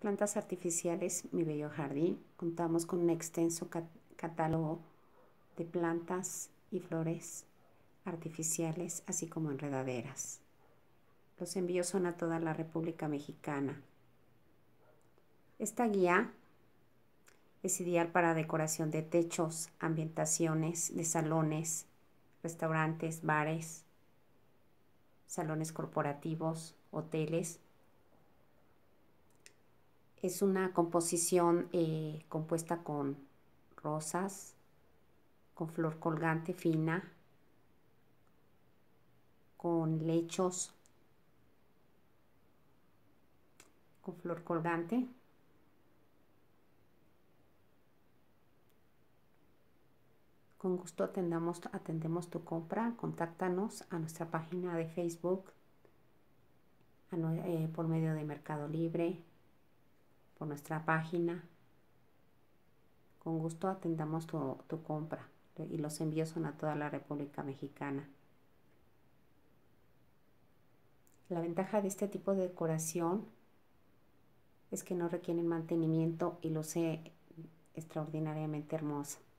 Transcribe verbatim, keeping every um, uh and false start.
Plantas artificiales, mi bello jardín. Contamos con un extenso catálogo de plantas y flores artificiales, así como enredaderas. Los envíos son a toda la República Mexicana. Esta guía es ideal para decoración de techos, ambientaciones de salones, restaurantes, bares, salones corporativos, hoteles. Es una composición eh, compuesta con rosas, con flor colgante fina, con lechos, con flor colgante. Con gusto atendamos, atendemos tu compra. Contáctanos a nuestra página de Facebook, a, eh, por medio de Mercado Libre, por nuestra página. Con gusto atendamos tu, tu compra y los envíos son a toda la República Mexicana. La ventaja de este tipo de decoración es que no requieren mantenimiento y luce extraordinariamente hermosa.